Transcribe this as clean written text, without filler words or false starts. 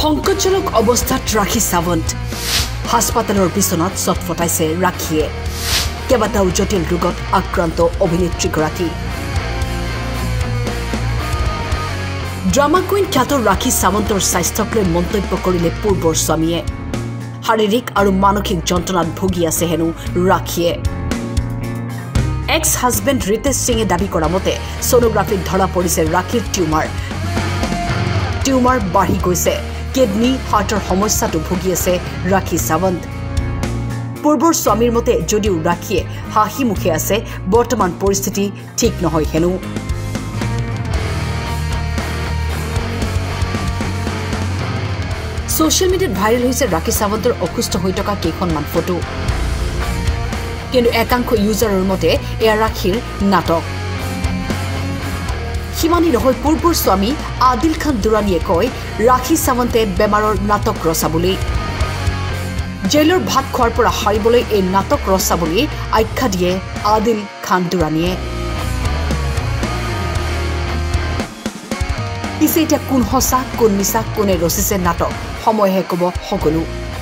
সংকটজনক অৱস্থাত ৰাখী সাৱন্ত হাস্পাতালৰ বিছনাত ছটফটাইছে ৰাখীয়ে কেইবাটাও জটিল ৰোগত আক্ৰান্ত অভিনেত্ৰীগৰাকী ড্ৰামা কুইন খ্যাত ৰাখী সাৱন্তৰ স্বাস্থ্যক লৈ মন্তব্য কৰিলে পূৰ্বৰ স্বামীয়ে শাৰীৰিক আৰু মানসিক যন্ত্ৰণাত ভুগি আছে হেনো ৰাখীয়ে এক্স হাজবেণ্ড ৰিতেশ সিঙে দাবী কৰা মতে সোনোগ্ৰাফিত ধৰা পৰিছে ৰাখীৰ টিউমাৰ বাঢ়ি গৈছে কিডনি হাৰ্টৰ সমস্যাটো ভুগি আছে ৰাখী সাৱন্ত পূৰ্বৰ স্বামীৰ মতে যদিও ৰাখীয়ে হাঁহি মুখে আছে বৰ্তমান পৰিস্থিতি ঠিক নহয় হেনো সোশ্যাল মিডিয়াত ভাইৰেল হৈছে ৰাখী সাৱন্তৰ অসুস্থ হৈ থকা কেইখনমান ফটো কিন্তু একাংশ ইউজাৰৰ মতে এয়া ৰাখীৰ নাটক সিমানি নহয় পূৰ্বৰ স্বামী আদিল খান দুৰানীয়ে কয় ৰাখী সাৱন্তে বেমাৰৰ নাটক ৰচা বুলি জেলৰ ভাত খোৱাৰ পৰা হাৰিবলৈ এই নাটক ৰচা বুলি আখ্যা দিয়ে আদিল খান দুৰানীয়ে পিছে এতিয়া কোন সঁচা কোন মিছা কোনে ৰচিছে নাটক সময়হে ক'ব সকলো